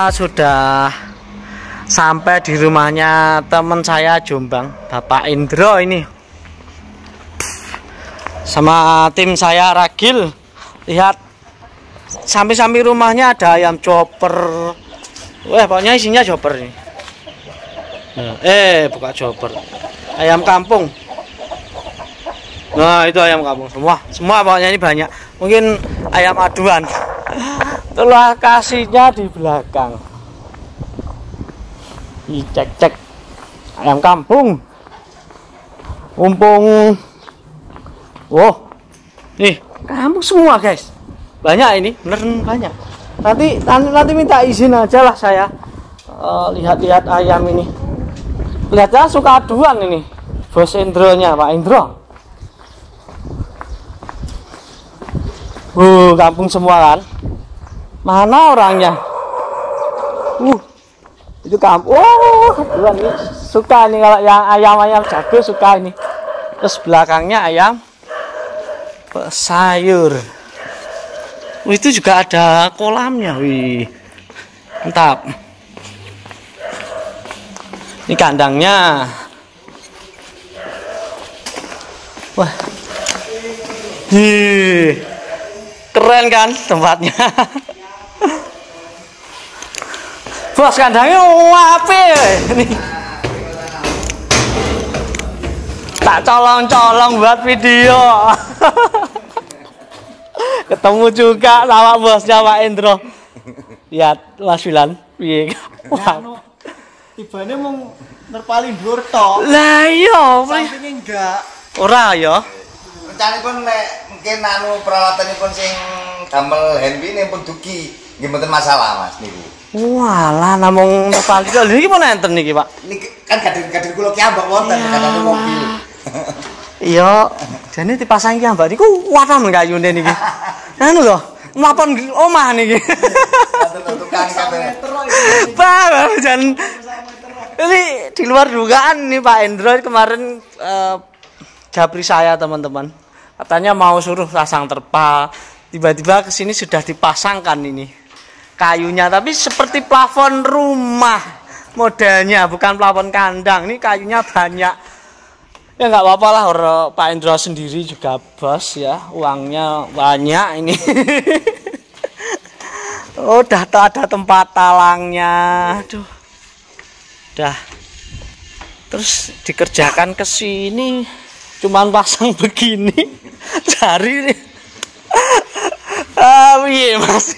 kita sudah sampai di rumahnya teman saya Jombang, Bapak Indro ini. Sama tim saya Ragil. Lihat, samping-samping rumahnya ada ayam chopper. Wah, pokoknya isinya chopper nih. Bukan chopper. Ayam kampung. Nah, itu ayam kampung semua pokoknya ini banyak. Mungkin ayam aduan. Itulah kasihnya di belakang. Cek ayam kampung. Mumpung. Wow. Nih, kampung semua, guys. Banyak ini, bener banyak. Nanti minta izin aja lah saya. Lihat-lihat ayam ini. Lihatnya suka aduan ini. Bos Indronya, Pak Indro. Kampung semua kan. Mana orangnya? Itu kampung. Kebetulan ini suka nih kalau yang ayam-ayam jago suka ini. Terus belakangnya ayam sayur. Itu juga ada kolamnya. Wih, mantap. Ini kandangnya. Wah, keren kan tempatnya. Bos, kandangnya apik ini. Tak colong-colong buat video. Ketemu juga sama bosnya Pak Indro. Lihat Mas Wilan. Piye? Tibane mung nerpaling dhuwur tok. Lah iya, sampinge enggak. Ora ya. Rencanipun nek mungkin peralatanipun sing damel handpine pun dugi. Nggih mboten masalah Mas niku. Walah namung nerpaling. Lha iki pun enten niki, Pak. Niki kan gader kula ki ambak wonten katane mobil. Iya, jane dipasang ki ambak niku wadah men kayune niki. Anu lho, mlampon omah niki. Tukang kabeh. Pak, jan ini di luar dugaan nih Pak Indro kemarin japri saya teman-teman. Katanya mau suruh pasang terpal. Tiba-tiba kesini sudah dipasangkan ini kayunya, tapi seperti plafon rumah modelnya, bukan plafon kandang. Ini kayunya banyak. Ya nggak apa-apa lah, Pak Indro sendiri juga bos ya, uangnya banyak ini. Udah ada tempat talangnya, aduh, udah. Terus dikerjakan ke sini, cuman pasang begini, cari nih. Iya Mas,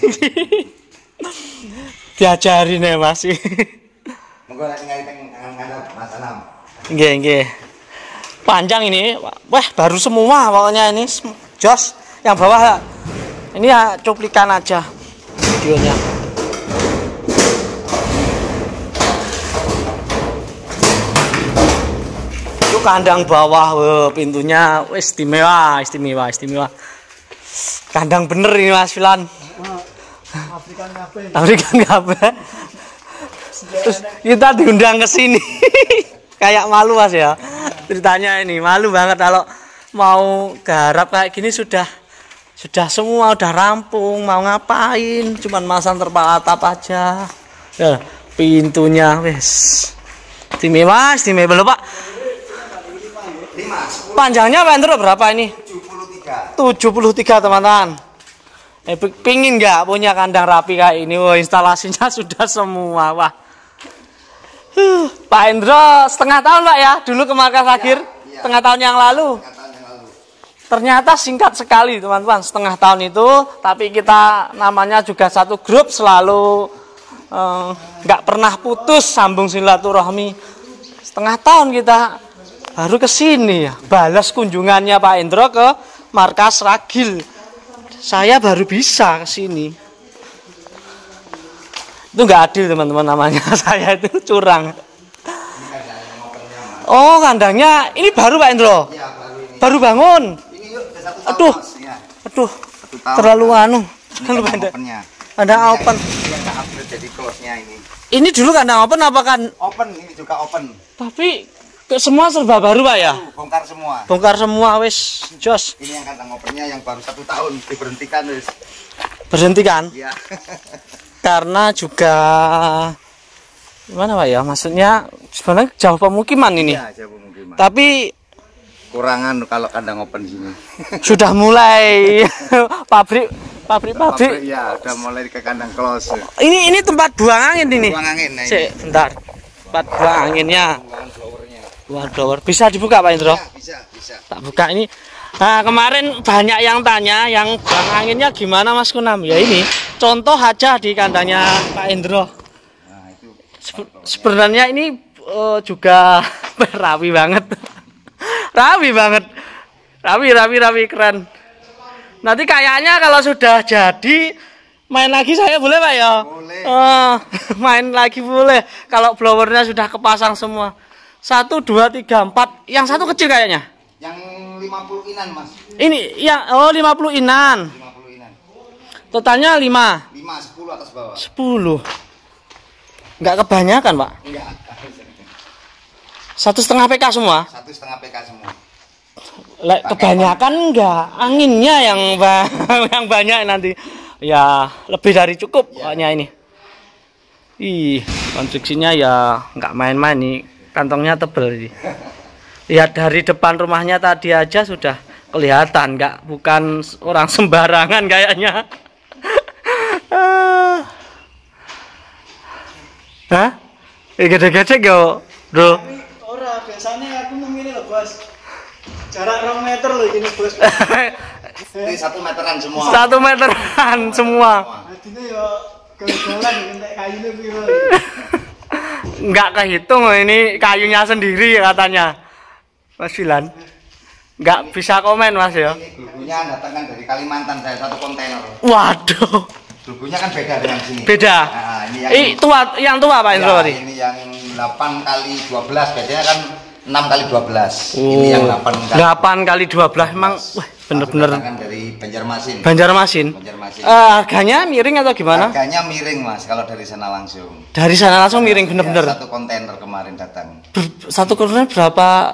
diajarin ya Mas. Monggo lek ningali teng Mas Anam. Nggih. Panjang ini, wah baru semua pokoknya ini, jos. Yang bawah ini ya cuplikan aja videonya. Itu kandang bawah, pintunya istimewa. Kandang bener ini Mas Filan. Afrikan kabeh. Terus kita diundang ke sini. Kayak malu Mas ya. Ceritanya ini malu banget kalau mau garap kayak gini sudah semua udah rampung, mau ngapain cuman masang terpal atap aja. Ya, pintunya wes istimewa belum Pak. 5. Panjangnya Pak Indro berapa ini? 73 teman-teman. Pingin nggak punya kandang rapi kayak ini? Wah, instalasinya sudah semua. Wah. Pak Indro setengah tahun Pak ya, dulu ke Markas Agir, ya. Setengah tahun yang lalu. Ternyata singkat sekali teman-teman, setengah tahun itu, tapi kita namanya juga satu grup, selalu nggak pernah putus sambung silaturahmi. Setengah tahun kita baru ke sini ya, balas kunjungannya Pak Indro ke Markas Ragil. Saya baru bisa ke sini. Itu nggak adil teman-teman namanya. Saya itu curang. Oh, kandangnya ini baru Pak Indro. Iya, baru bangun. Ini yuk, Aduh, terlalu anu. Terlalu pendek. Opennya. Ada open. Yang nggak upgrade jadi close-nya ini. Ini dulu kandang open apa kan? Open, ini juga open. Tapi semua serba baru Pak ya? Bongkar semua. Bongkar semua wis, jos. Ini yang kandang opennya yang baru 1 tahun diberhentikan wis. Berhentikan? Iya. karena juga gimana Pak ya? Maksudnya sebenarnya jauh pemukiman ini. Iya, jauh pemukiman. Tapi Kurangan kalau kandang open di sini. sudah mulai pabrik. Ya, udah mulai ke kandang close. Ini tempat buang angin ini. Buang angin. Nah, Cek, bentar. Tempat buang anginnya. Buang blower. Bisa dibuka Pak Indro? Bisa. Tak buka ini. Nah, kemarin banyak yang tanya yang buang anginnya gimana Mas Kunam? Ya ini contoh aja di kandangnya Pak Indro. Nah, itu Sebenarnya ini juga rapi banget. Rapi keren. Nanti kayaknya kalau sudah jadi main lagi saya boleh Pak ya? Boleh. Main lagi boleh. Kalau blowernya sudah kepasang semua. 1, 2, 3, 4. Yang satu kecil kayaknya. yang 50 inan, Mas. Ini ya 50 inan. 50 inan. Totalnya 5. 10 atas bawah. 10. Enggak kebanyakan, Pak. Enggak. 1,5 PK semua. 1,5 PK semua. Kebanyakan enggak, anginnya yang yang banyak nanti. Ya, lebih dari cukup pokoknya ini. Ih, konstruksinya ya enggak main-main nih. Kantongnya tebel ini. Lihat dari depan rumahnya tadi aja sudah kelihatan, bukan orang sembarangan kayaknya. Hah? Gede-gede yo, Bro. Ora, biasanya aku ngene lho, Bos. Jarak 2 meter loh ini, Bos. Ini 1 meteran semua. 1 meteran semua. Adine yo gol-golan entek kayune piro. Enggak kehitung ini kayunya sendiri katanya. Mas Filan. Enggak bisa komen Mas ya. Ini glugunya datangkan dari Kalimantan, saya 1 kontainer. Waduh. Glugunya kan beda dengan sini. Beda. Nah, ini yang tua Pak Indro tadi. Ini yang 8 kali 12, biasanya kan 6 kali 12. Ini yang 8 kali 12 emang bener-bener dari Banjarmasin. Banjarmasin. Harganya miring atau gimana? Harganya miring Mas kalau dari sana langsung. Dari sana langsung miring bener-bener. Ya, 1 kontainer kemarin datang. 1 kontainer berapa?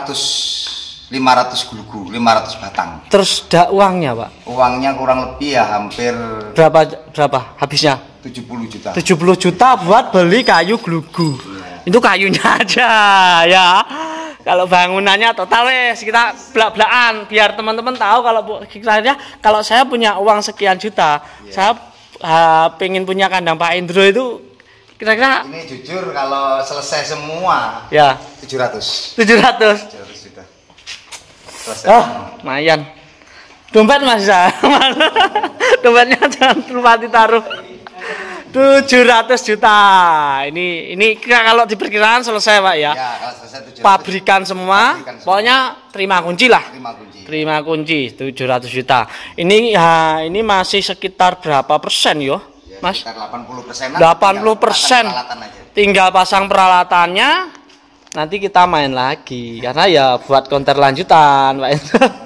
500 glugu, 500 batang. Terus uangnya Pak? Uangnya kurang lebih ya hampir berapa habisnya? 70 juta. 70 juta buat beli kayu glugu. Itu kayunya aja ya. Kalau bangunannya total wes kita belak-belakan biar teman-teman tahu kalau saya punya uang sekian juta, saya pengen punya kandang Pak Indro itu kira-kira ini jujur kalau selesai semua ya 700 juta. Lumayan. Dompet Mas ya. Dompetnya jangan lupa ditaruh. 700 juta. Ini kalau diperkirakan selesai Pak ya. Ya, kalau selesai 700. Pabrikan semua. Pokoknya terima kunci lah. Terima kunci 700 juta. Ini masih sekitar berapa persen yo? Ya, Mas? sekitar 80%. 80%. Tinggal pasang peralatannya. Nanti kita main lagi karena ya buat konter lanjutan Pak.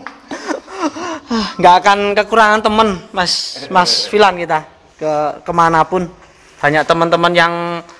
Nggak akan kekurangan temen Mas Filan kita kemanapun. Banyak teman-teman yang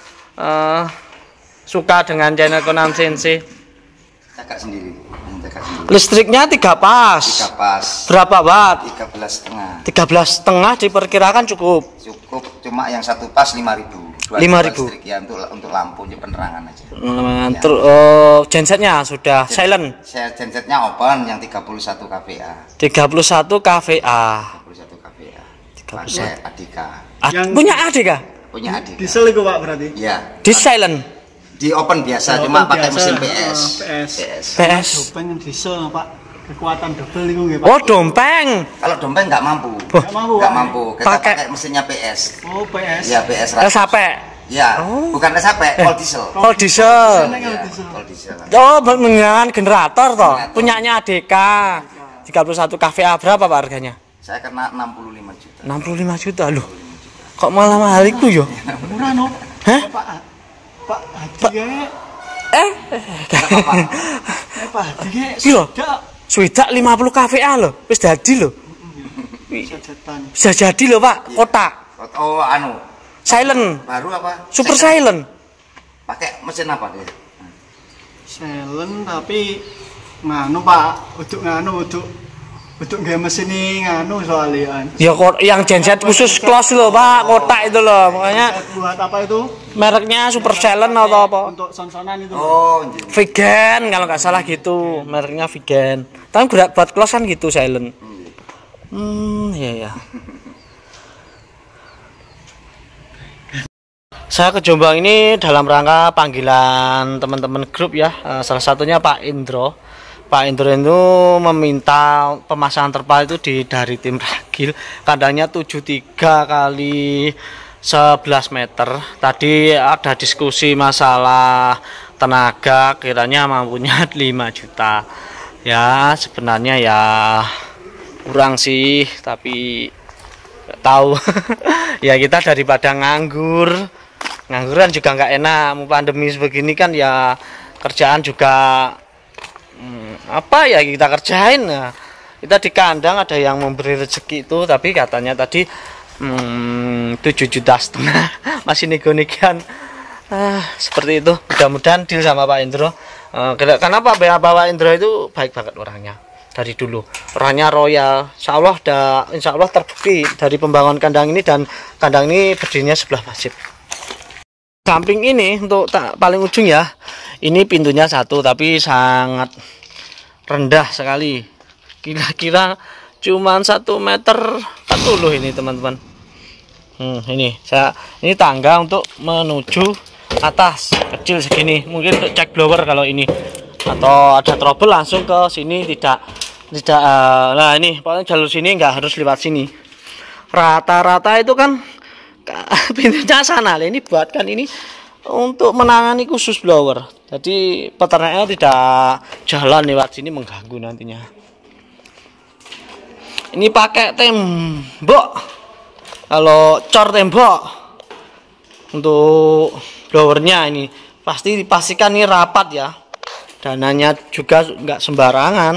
suka dengan channel Kunam Sensei. Jaga sendiri. Listriknya 3 pas. 3 pas. Berapa watt? 13,5. 13,5 diperkirakan cukup. Cuma yang 1 pas 5.000. 5.000 ya untuk lampunya penerangan aja. Gensetnya sudah silent. Gensetnya open yang 31 kVA. 31 kVA. Pakai Adika. Punya Adika? Punya Adika. Diesel itu Pak berarti? Iya. Di silent. Di open biasa, cuma pakai mesin PS. PS. Dompeng diesel Pak. Kekuatan double itu nggih Pak. Oh, dompeng. Kalau dompeng nggak mampu. Nggak mampu. Kita pakai mesinnya PS. Oh, PS. Iya, PS. SAP. Ya, bukan SAP, all diesel. All diesel. All diesel. Oh, dengan generator toh. Punyanya ADK. 31 kVA berapa Pak harganya? Saya kena 65 juta. 65 juta loh. Kok malah mahal iku yo? Murah no. Hah? Pak Hadi Pak Hadi Piro? Swidak 50 kVA loh. Wis dadi loh. Bisa jadi loh Pak, kotak. Oh, silent. Baru apa? Super silent. Pakai mesin apa dia? Silent tapi Pak, uduk Bentuk game mesin ini nganu soalnya. Ya kok yang genset khusus close loh Pak, kotak itu loh. Makanya Buat apa itu? mereknya Super Silent atau apa? Untuk sound-soundan itu. Oh, Vegan kalau nggak salah gitu, mereknya Vegan. Tapi buat close kan gitu silent. Iya ya. Saya ke Jombang ini dalam rangka panggilan teman-teman grup ya. Salah satunya Pak Indro. Pak Indro itu meminta pemasangan terpal itu dari tim ragil. Kandangnya 73 kali 11 meter. Tadi ada diskusi masalah tenaga, kiranya mampunya 5 juta. Ya sebenarnya ya kurang sih, tapi nggak tahu. Ya kita daripada ngangguran juga nggak enak. Mau pandemi begini kan ya kerjaan juga apa ya kita kerjain. Nah, kita di kandang ada yang memberi rezeki itu, tapi katanya tadi 7,5 juta masih nego-negoan. Seperti itu. Mudah-mudahan deal sama Pak Indro. Karena Pak Indro itu baik banget orangnya dari dulu. Orangnya royal. Insya Allah terbukti dari pembangunan kandang ini, dan kandang ini berdirinya sebelah masjid. Samping ini untuk paling ujung ya. Ini pintunya satu tapi sangat rendah sekali. Kira-kira cuman 1,40 meter ini teman-teman. Ini tangga untuk menuju atas, kecil segini. Mungkin untuk cek blower kalau ini. Atau ada trouble langsung ke sini, tidak nah ini pokoknya jalur sini nggak harus lewat sini. Rata-rata itu kan pintunya sana. Ini buatkan ini untuk menangani khusus blower, jadi peternaknya tidak jalan lewat sini mengganggu nantinya. Ini pakai tembok, kalau cor tembok untuk blowernya ini pasti dipastikan ini rapat ya, dananya juga nggak sembarangan.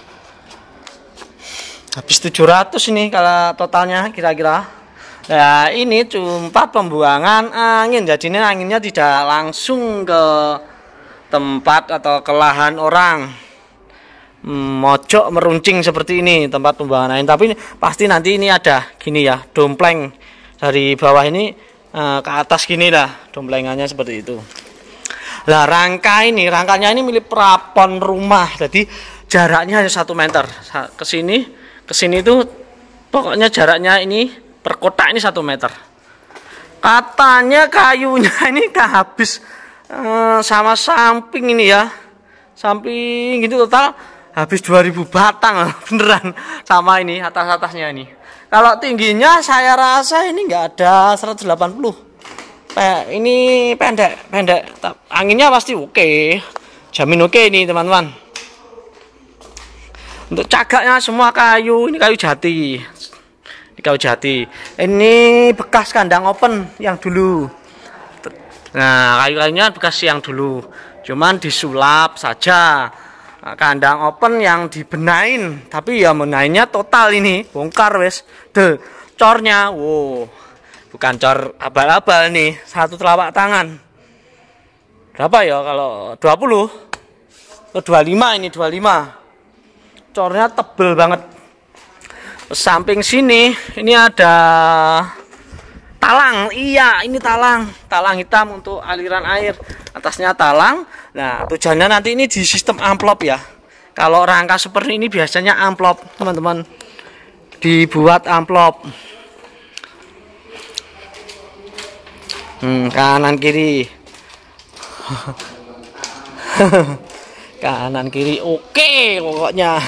Habis 700 ini kalau totalnya kira-kira. Nah ini tempat pembuangan angin, jadi ini anginnya tidak langsung ke tempat atau ke lahan orang, mojok meruncing seperti ini tempat pembuangan angin. Tapi pasti nanti ini ada gini ya, dompleng dari bawah ini ke atas gini lah, domplengannya seperti itu. Lah rangkanya ini milik plafon rumah, jadi jaraknya hanya 1 meter ke sini itu pokoknya jaraknya ini per kotak ini 1 meter. Katanya kayunya ini habis sama samping ini ya, samping gitu total habis 2000 batang beneran, sama ini atas-atasnya ini. Kalau tingginya saya rasa ini nggak ada 180. Ini pendek, anginnya pasti oke, jamin oke ini teman-teman. Untuk cagaknya semua kayu, ini kayu jati. Ini bekas kandang open yang dulu. Nah kayu-kayunya bekas yang dulu, cuman disulap saja. Kandang open yang dibenain, tapi ya benainnya total ini bongkar wes. Cornya, wow, bukan cor abal-abal nih, 1 telapak tangan. Berapa ya kalau 20 atau 25? Ini 25. Cornya tebel banget. Samping sini ini ada talang. Iya, ini talang hitam untuk aliran air. Atasnya talang. Nah, tujuannya nanti ini di sistem amplop ya. Kalau rangka seperti ini biasanya amplop, teman-teman. Dibuat amplop. Kanan kiri. Kanan kiri oke pokoknya.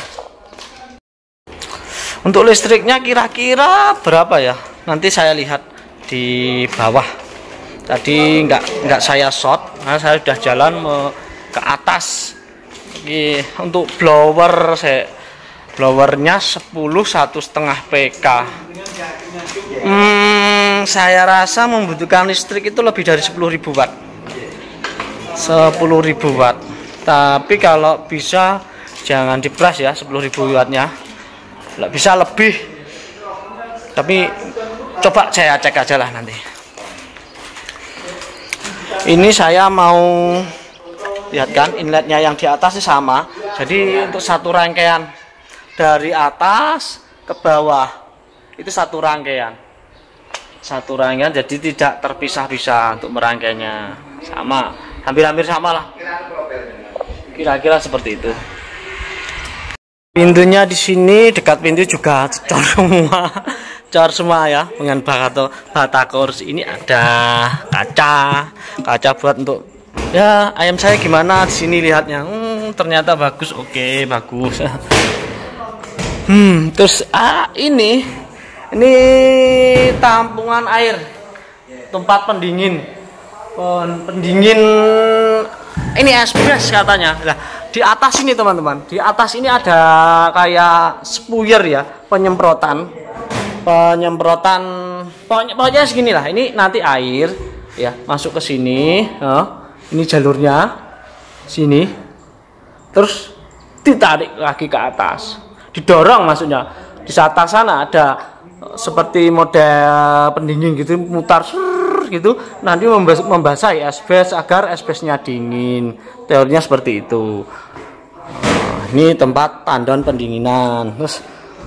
Untuk listriknya kira-kira berapa ya? Nanti saya lihat di bawah. Tadi nggak saya shot, karena saya sudah jalan ke atas. Untuk blowernya 1,5 PK. Saya rasa membutuhkan listrik itu lebih dari 10.000 watt. 10.000 watt. Tapi kalau bisa jangan dipras ya 10.000 wattnya. Nggak bisa lebih, tapi coba saya cek aja lah nanti. Ini saya mau lihat kan inletnya yang di atas sama, jadi untuk satu rangkaian dari atas ke bawah itu satu rangkaian, jadi tidak terpisah-pisah untuk merangkainya. Sama, hampir-hampir sama lah, kira-kira seperti itu. Pintunya di sini dekat pintu juga cor semua ya, dengan batako. Ini ada kaca buat untuk ya ayam saya gimana di sini lihatnya. Ternyata bagus, oke bagus. Terus ini tampungan air, tempat pendingin ini esbres katanya. Nah, di atas ini teman-teman, di atas ini ada kayak spuyer ya, penyemprotan pokoknya segini lah. Ini nanti air ya masuk ke sini, ini jalurnya sini, terus ditarik lagi ke atas, didorong maksudnya. Di atas sana ada seperti model pendingin gitu, mutar gitu, nanti membasahi esbes agar esbesnya dingin. Teorinya seperti itu. Ini tempat tandon pendinginan. Terus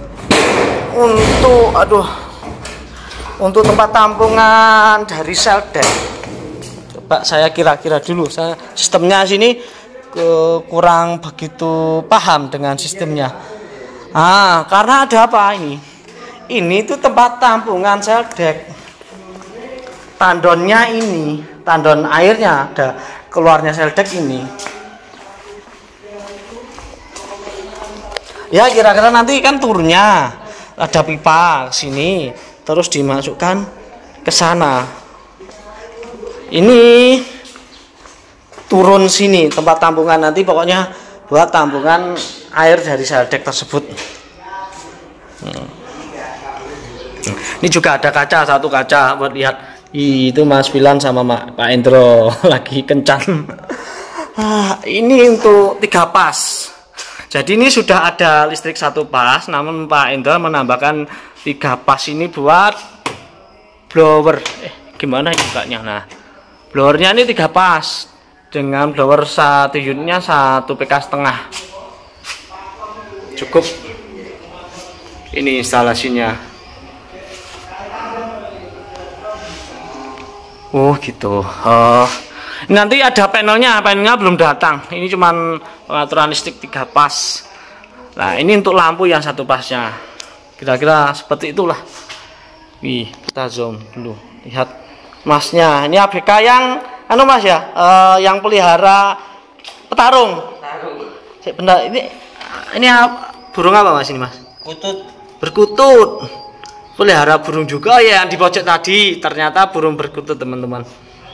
untuk tempat tampungan dari seldek, coba saya kira-kira dulu. Saya sistemnya sini kurang begitu paham dengan sistemnya. Karena ada apa ini? Ini tuh tempat tampungan seldek. Tandonnya ini, tandon airnya ada keluarnya seldek ini. Ya kira-kira nanti kan turunnya ada pipa ke sini, terus dimasukkan ke sana. Ini turun sini tempat tampungan, nanti pokoknya buat tampungan air dari seldek tersebut. Ini juga ada satu kaca buat lihat. Itu Mas Filan sama Pak Endro lagi kencan. Ini untuk 3 pas. Jadi ini sudah ada listrik 1 pas, namun Pak Endro menambahkan 3 pas ini buat blower. Gimana ini bukanya? Nah, blowernya ini 3 pas dengan blower 1 unitnya 1 PK setengah. Cukup. Ini instalasinya. Oh gitu. Nanti ada panelnya belum datang. Ini cuman pengaturan listrik 3 pas. Nah ini untuk lampu yang 1 pasnya. Kira-kira seperti itulah. Kita zoom dulu. Lihat masnya. Ini ABK yang mas ya, yang pelihara petarung. Benda ini burung apa mas ini mas? Berkutut. Pelihara burung juga ya, yang di pojok tadi ternyata burung berkutut teman-teman.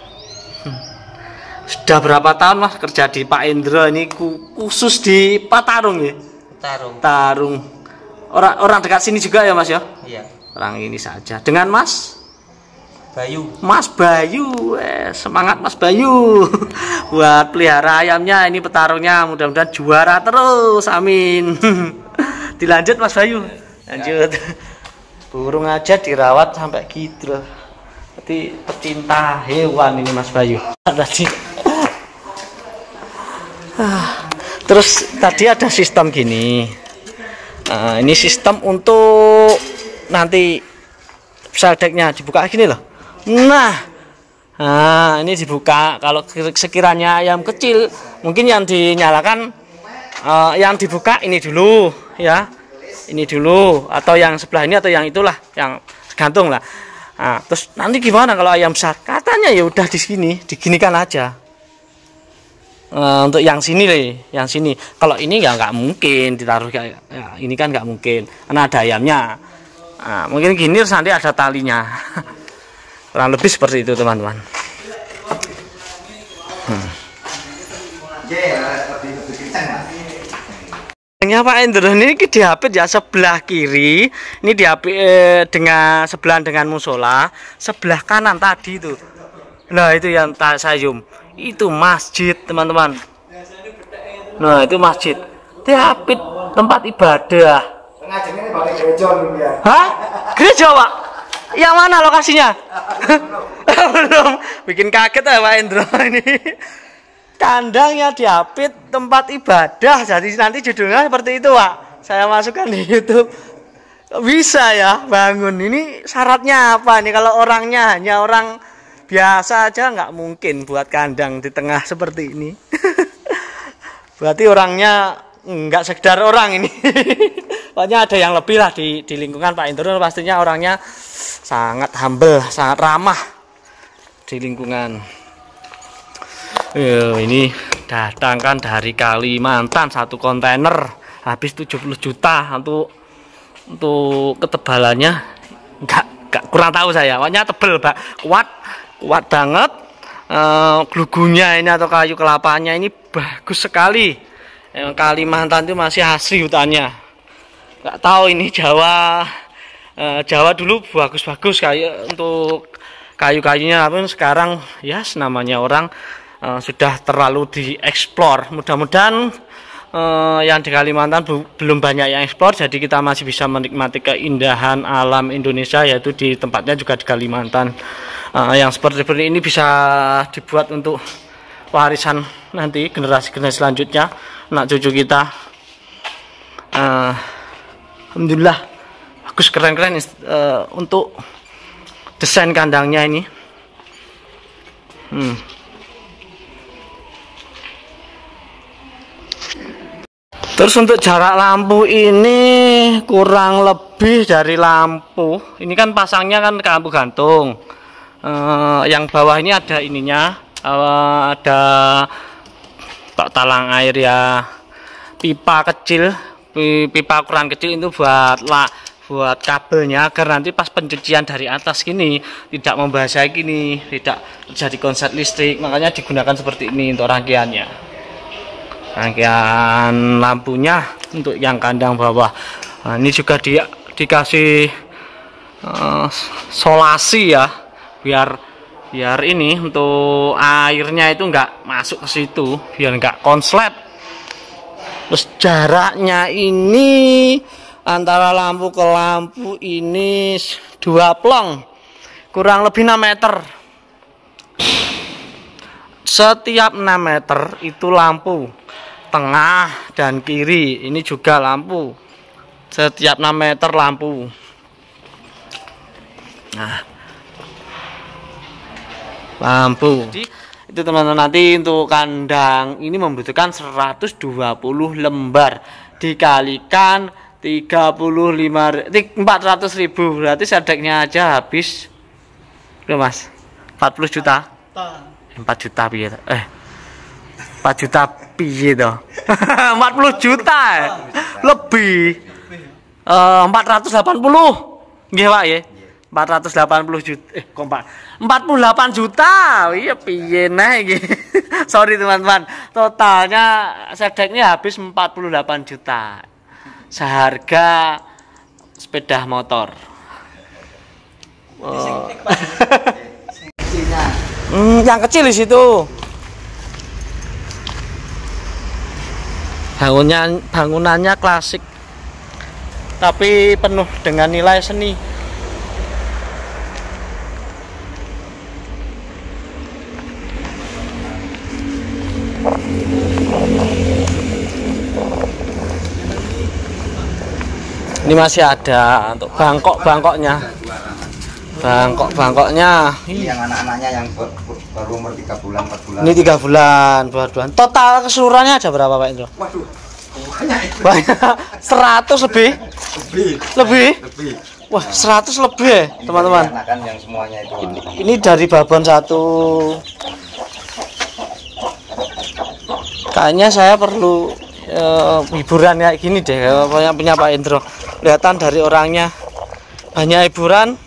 Sudah berapa tahun mas kerja di Pak Endro ini khusus di petarung ya? Tarung. Orang dekat sini juga ya mas ya? Iya. Orang ini saja. Dengan Mas Bayu. Mas Bayu, semangat Mas Bayu. Buat pelihara ayamnya ini petarungnya, mudah-mudahan juara terus, amin. Dilanjut Mas Bayu. Lanjut. Burung aja dirawat sampai gitu loh. Berarti pecinta hewan ini Mas Bayu. Tadi. Terus tadi ada sistem gini. Ini sistem untuk nanti seldeknya dibuka gini loh. Nah, ini dibuka. Kalau sekiranya ayam kecil, mungkin yang dinyalakan, yang dibuka ini dulu, ya. Ini dulu, atau yang sebelah ini, atau yang itulah, yang gantung lah. Terus nanti gimana kalau ayam besar? Katanya ya udah di sini, diginikan aja. Untuk yang sini yang sini. Kalau ini ya nggak mungkin ditaruh kayak ya, ini kan nggak mungkin, karena ada ayamnya. Mungkin gini terus nanti ada talinya. Kurang lebih seperti itu teman-teman. Pak Endro ini dihapit ya sebelah kiri, ini dihapit dengan sebelahan dengan musola, sebelah kanan tadi itu. Nah itu yang saya zoom, itu masjid teman-teman. Nah itu masjid, dihapit tempat ibadah. Hah? Gereja Pak? Yang mana lokasinya? Belum, bikin kaget ya Pak Endro ini. Kandangnya diapit tempat ibadah, jadi nanti judulnya seperti itu Pak. saya masukkan di YouTube. Kok bisa ya bangun? Ini syaratnya apa nih? Kalau orangnya hanya orang biasa aja nggak mungkin buat kandang di tengah seperti ini. Berarti orangnya nggak sekedar orang ini. Pokoknya ada yang lebih lah di lingkungan Pak Indro. Pastinya orangnya sangat humble, sangat ramah di lingkungan. Ini datangkan dari Kalimantan 1 kontainer habis 70 juta untuk ketebalannya nggak kurang tahu saya. Pokoknya tebel, Pak. Kuat banget. Glugunya ini atau kayu kelapanya ini bagus sekali. Kalimantan itu masih asli hutannya. Nggak tahu ini Jawa dulu bagus-bagus kayak untuk kayu-kayunya, tapi sekarang ya namanya orang sudah terlalu dieksplor. Mudah-mudahan yang di Kalimantan belum banyak yang eksplor, jadi kita masih bisa menikmati keindahan alam Indonesia, yaitu di tempatnya juga di Kalimantan. Yang seperti ini bisa dibuat untuk warisan nanti generasi-generasi selanjutnya, anak cucu kita. Alhamdulillah bagus, keren-keren untuk desain kandangnya ini. Terus untuk jarak lampu ini kurang lebih dari lampu. Ini kan pasangnya kan ke lampu gantung. Yang bawah ini ada ininya, ada talang air ya, pipa kecil, pipa ukuran kecil itu buat kabelnya agar nanti pas pencucian dari atas gini tidak membasahi gini, tidak terjadi konslet listrik. Makanya digunakan seperti ini untuk rangkaiannya. Rangkaian lampunya untuk yang kandang bawah. Nah, ini juga dikasih solasi ya, biar ini untuk airnya itu enggak masuk ke situ, biar enggak konslet. Terus jaraknya ini antara lampu ke lampu ini 2 plong, kurang lebih 6 meter. Setiap 6 meter itu lampu, tengah dan kiri ini juga lampu. Setiap 6 meter lampu. Nah, lampu. Jadi itu teman-teman, nanti untuk kandang ini membutuhkan 120 lembar dikalikan 400.000, berarti sedeknya aja habis berapa, Mas? 40 juta. 4 juta piye? 4 juta piye to? 40 juta lebih. 480. Nggih, Pak ya. 480 juta. Kok 48 juta. Iya piye nah iki. Sorry teman-teman. Totalnya sedeknya habis 48 juta. Seharga sepeda motor. Yang kecil di situ. Bangunannya klasik, tapi penuh dengan nilai seni. Ini masih ada untuk bangkoknya. Bangkoknya. Ini yang anak-anaknya yang baru umur 3 bulan, 4 bulan. Ini 3 bulan, 4 bulan. Total keseluruhannya ada berapa, Pak Indro? Waduh, banyak itu. Banyak. 100 lebih? Lebih? Wah, 100 lebih ya, teman-teman. Kan yang semuanya itu. Ini dari babon 1. Kayaknya saya perlu hiburan kayak gini deh, yang punya Pak Indro. Kelihatan dari orangnya banyak hiburan.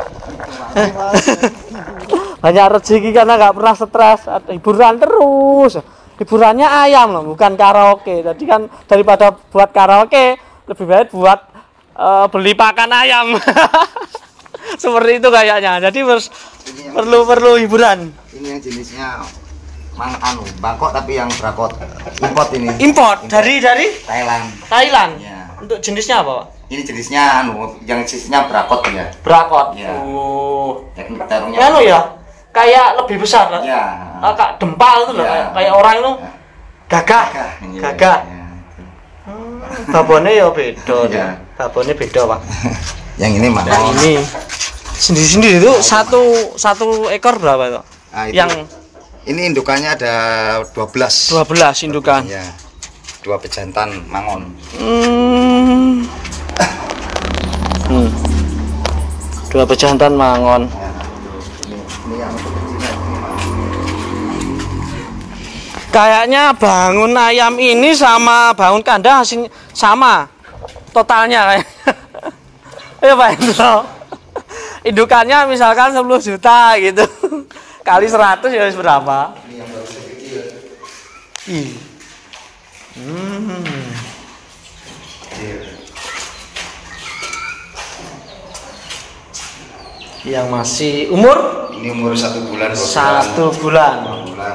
Banyak rezeki karena nggak pernah stres, hiburan terus. Hiburannya ayam loh, bukan karaoke. Jadi kan daripada buat karaoke, lebih baik buat beli pakan ayam. Seperti itu kayaknya. Jadi perlu hiburan. Ini yang jenisnya Bangkok tapi yang berakot. Import ini. Import dari Thailand. Ya. Untuk jenisnya apa, Pak? Ini jenisnya yang jenisnya berakot ya. Berakot. Ya. Oh. Yang taruhnya. Ya, kayak lebih besar kan? Ya. Kayak dempal itu loh, ya. kayak orang itu gagah. Gagah. Gagah. Ya. babonnya ya beda. Iya. Babonnya beda, Pak. Yang ini mana? Yang ini sendiri-sendiri itu satu ekor berapa tuh? Nah, itu. Yang Ini indukannya ada 12. 12 indukan. Ya. 2 pejantan mangon. 2 pejantan mangon. Ini yang kecilnya. Kayaknya bangun ayam ini sama bangun kandang sama totalnya kayak. Ya Pak Hendro. Indukannya misalkan 10 juta gitu. Kali 100 ya berapa? Ini yang baru kecil. Ih. Yang masih umur Ini umur 1 bulan. 1 bulan. 2 bulan.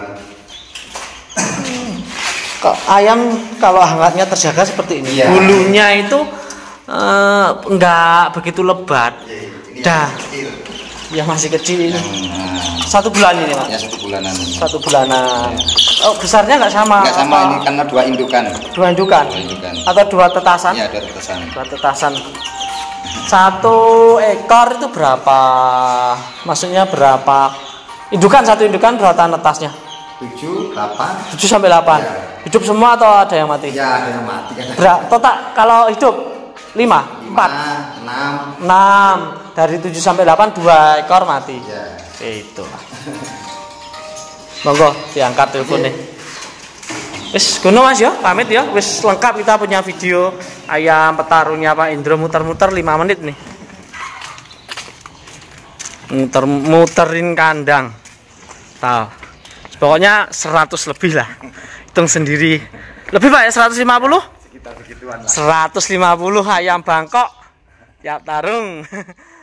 Ayam kalau hangatnya terjaga seperti ini, Iya. bulunya itu enggak begitu lebat. Ini Dah. yang kecil. Ya masih kecil ini. Nah, 1 bulan ini, Pak. ya 1 bulanan. 1 bulanan. Oh, besarnya enggak sama. Enggak sama apa? ini karena 2 indukan. 2 indukan. 2 indukan. Atau 2 tetasan? Iya, ada tetesan. 2 tetasan. 1 ekor itu berapa? Maksudnya berapa? Indukan, 1 indukan berapa netasnya? 7, 8. 7 sampai 8. Ya. Hidup semua atau ada yang mati? Ya, ada yang mati kan. Total kalau hidup 5, 4, 6. 6. Dari 7 sampai 8 2 ekor mati. Ya. Itu. Monggo diangkat teleponnya. Wis gono Mas ya, pamit ya. Wis lengkap kita punya video ayam petarungnya Pak Indro muter-muter 5 menit nih. Muter-muterin kandang. Tahu. Pokoknya 100 lebih lah. Hitung sendiri. Lebih Pak ya 150? Sekitar begituan lah. 150 ayam Bangkok. Tiap tarung.